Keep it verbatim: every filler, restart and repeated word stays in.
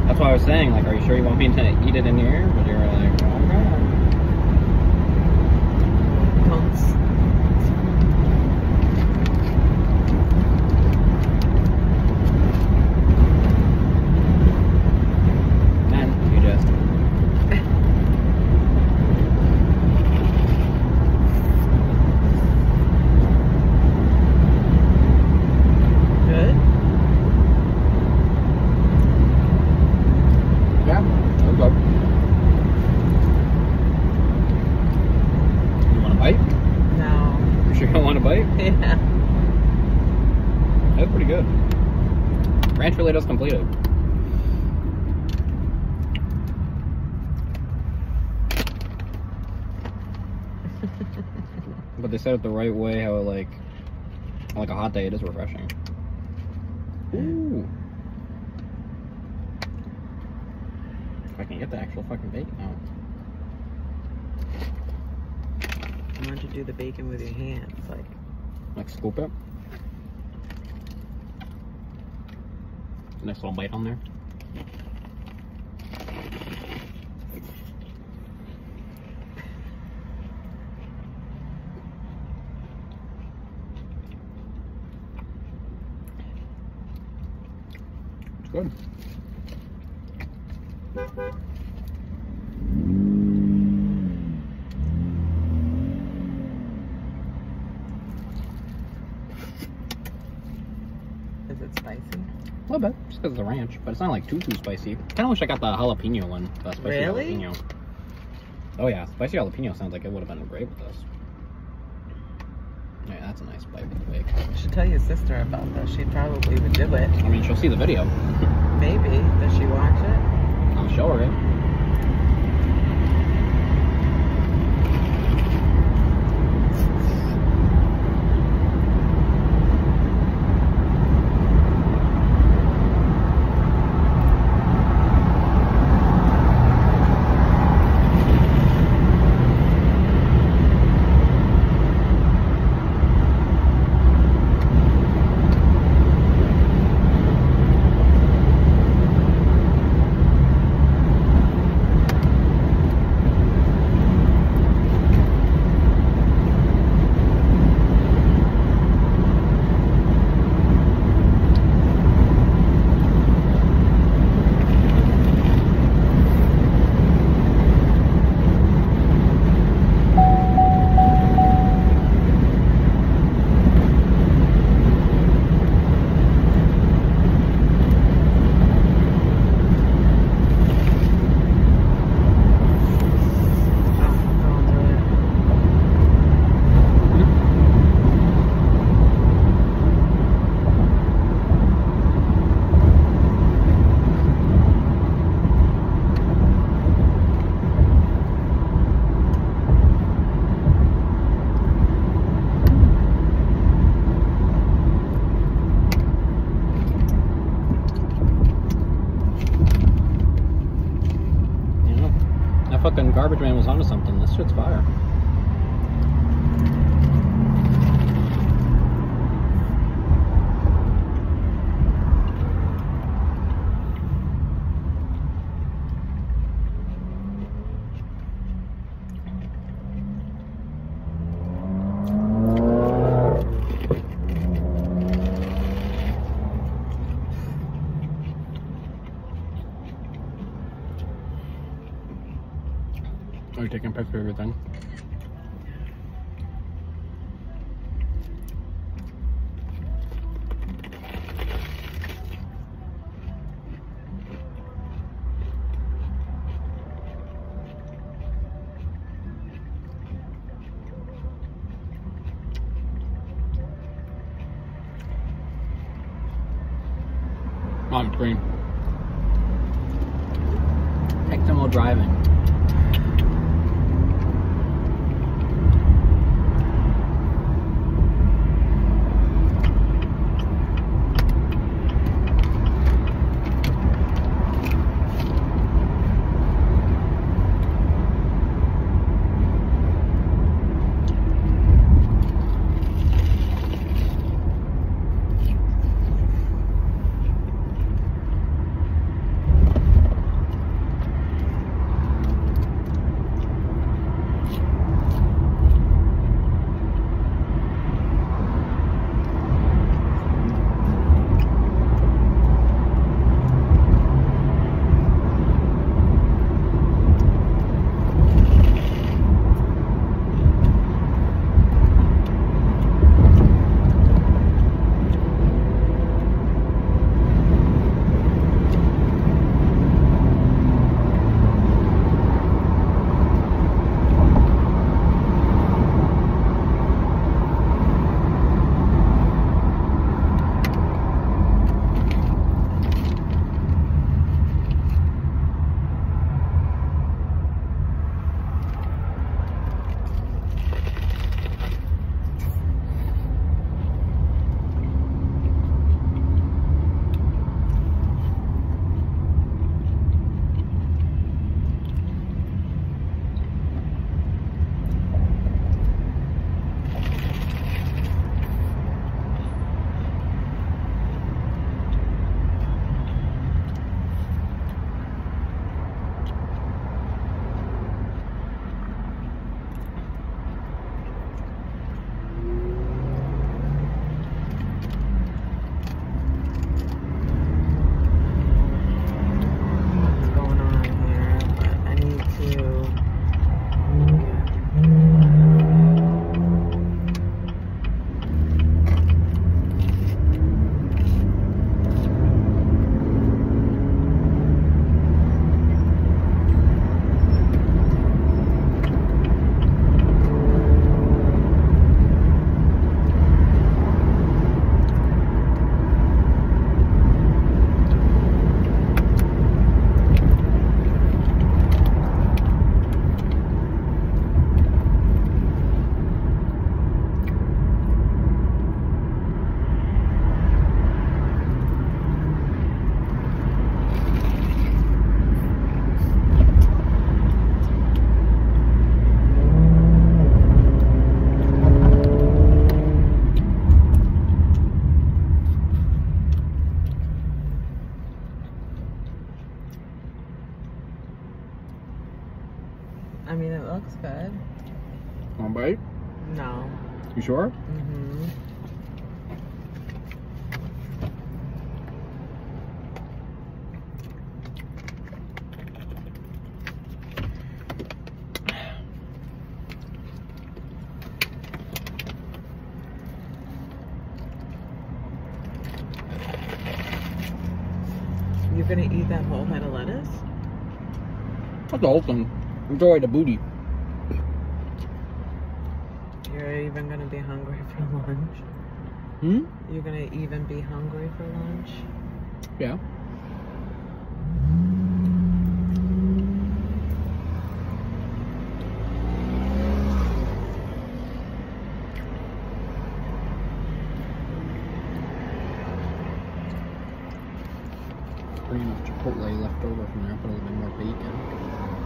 That's why I was saying, like, are you sure you want me to eat it in your ear? But you were like, oh god. Months. Then you just. Good. Yeah, that's good. You want a bite? No. You sure you don't want a bite? Yeah. That's pretty good. Ranch Relatos completed. But they said it the right way, how it like, on like a hot day, it is refreshing. Ooh. If I can get the actual fucking bacon out. Why don't you do the bacon with your hands? Like, Like scoop it. Nice little bite on there. It's good. is it spicy? A little bit, just because of the ranch, but it's not like too too spicy. Kind of wish I got the jalapeno one, the spicy Really? jalapeno. Oh yeah, spicy jalapeno sounds like it would have been great with this. Yeah, that's a nice bite with the bacon. You should tell your sister about this. She probably would do it. I mean, she'll see the video. Maybe. Does she watch it? I'll show her it. Fucking Garbage Man was onto something. This shit's fire. Are you taking a picture of everything? On screen. Take them while driving. I mean, it looks good. Want a bite? No. You sure? Mm-hmm. You're gonna eat that whole head of lettuce? That's the whole thing. Enjoy the booty. You're even gonna be hungry for lunch? Hmm? You're gonna even be hungry for lunch? Yeah. Pretty enough Chipotle left over from there. Put a little bit more bacon.